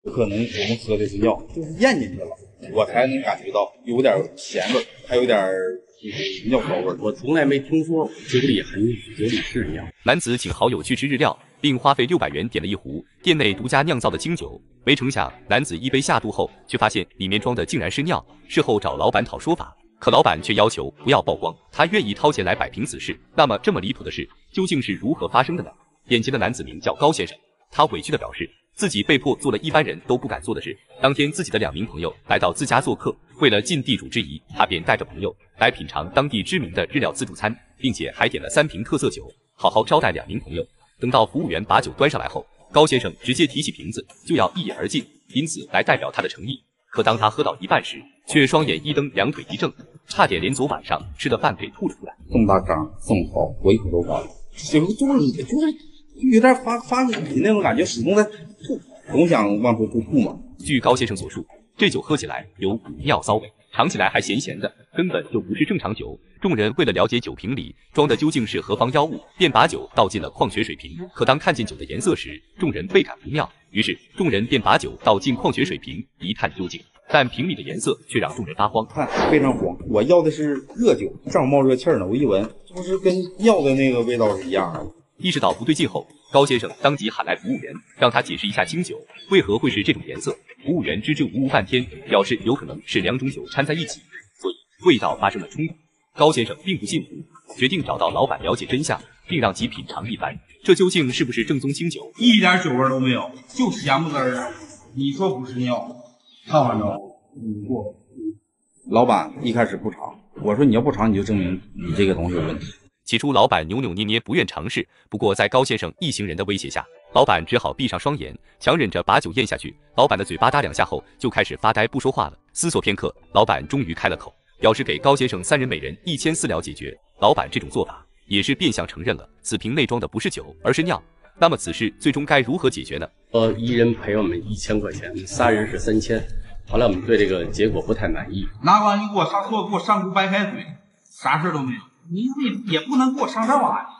可能我们喝的是尿，就是咽进去了，我才能感觉到有点咸味，还有点就是尿骚味。 我从来没听说酒里含酒里是尿。 男子请好友去吃日料，并花费600元点了一壶店内独家酿造的清酒。没成想，男子一杯下肚后，却发现里面装的竟然是尿。事后找老板讨说法，可老板却要求不要曝光，他愿意掏钱来摆平此事。那么这么离谱的事究竟是如何发生的呢？眼前的男子名叫高先生，他委屈地表示，自己被迫做了一般人都不敢做的事。当天自己的2名朋友来到自家做客，为了尽地主之谊，他便带着朋友来品尝当地知名的日料自助餐，并且还点了3瓶特色酒，好好招待2名朋友。等到服务员把酒端上来后，高先生直接提起瓶子就要一饮而尽，因此来代表他的诚意。可当他喝到一半时，却双眼一瞪，2腿一怔，差点连昨晚上吃的饭给吐了出来。 这么大缸，这么好，我一口都干了，就是有点发恶心那种感觉，始终在吐，总想往出吐嘛。 据高先生所述，这酒喝起来有股尿骚味，尝起来还咸咸的，根本就不是正常酒。众人为了了解酒瓶里装的究竟是何方妖物，便把酒倒进了矿泉水瓶。可当看见酒的颜色时，众人倍感不妙，于是众人便把酒倒进矿泉水瓶一探究竟。但瓶里的颜色却让众人发慌， 看非常黄。我要的是热酒，正好冒热气呢，我一闻，这不是跟尿的那个味道是一样的。 意识到不对劲后，高先生当即喊来服务员，让他解释一下清酒为何会是这种颜色。服务员支支吾吾半天，表示有可能是2种酒掺在一起，所以味道发生了冲突。高先生并不信服，决定找到老板了解真相，并让其品尝一番，这究竟是不是正宗清酒？ 一点酒味都没有，就咸不滋儿。你说不是尿？看完着，老板一开始不尝，我说你要不尝，你就证明你这个东西有问题。 起初老板扭扭捏捏不愿尝试，不过在高先生一行人的威胁下，老板只好闭上双眼，强忍着把酒咽下去。老板的嘴巴嗒2下后就开始发呆不说话了。思索片刻，老板终于开了口，表示给高先生3人每人1400了解决。老板这种做法也是变相承认了此瓶内装的不是酒，而是尿。那么此事最终该如何解决呢？ 一人赔我们1000块钱，3人是3000。后来我们对这个结果不太满意。 拿完你给我上壶白开水，啥事都没有。你也不能给我上这玩意儿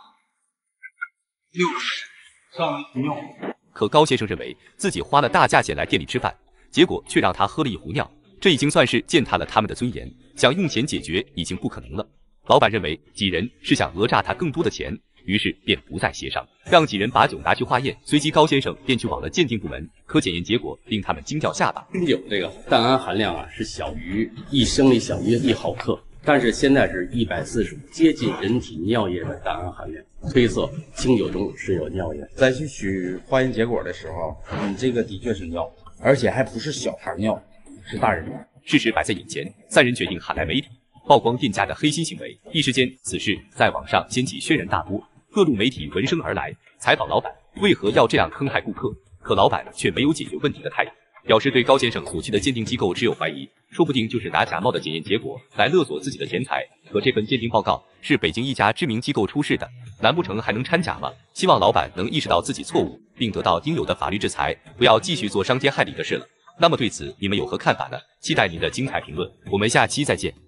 ，6上一壶尿。 可高先生认为自己花了大价钱来店里吃饭，结果却让他喝了一壶尿，这已经算是践踏了他们的尊严，想用钱解决已经不可能了。老板认为几人是想讹诈他更多的钱，于是便不再协商，让几人把酒拿去化验。随即高先生便去往了鉴定部门，可检验结果令他们惊掉下巴。 清酒这个氮胺含量是小于1升里小于1毫克，但是现在是145，接近人体尿液的氮胺含量，推测清酒中是有尿液。 再去取化验结果的时候，你这个的确是尿，而且还不是小孩尿，是大人尿。 事实摆在眼前，3人决定喊来媒体，曝光店家的黑心行为。一时间，此事在网上掀起轩然大波，各路媒体闻声而来，采访老板为何要这样坑害顾客。可老板却没有解决问题的态度，表示对高先生所去的鉴定机构持有怀疑，说不定就是拿假冒的检验结果来勒索自己的钱财。可这份鉴定报告是北京一家知名机构出示的，难不成还能掺假吗？希望老板能意识到自己错误，并得到应有的法律制裁，不要继续做伤天害理的事了。那么对此你们有何看法呢？期待您的精彩评论，我们下期再见。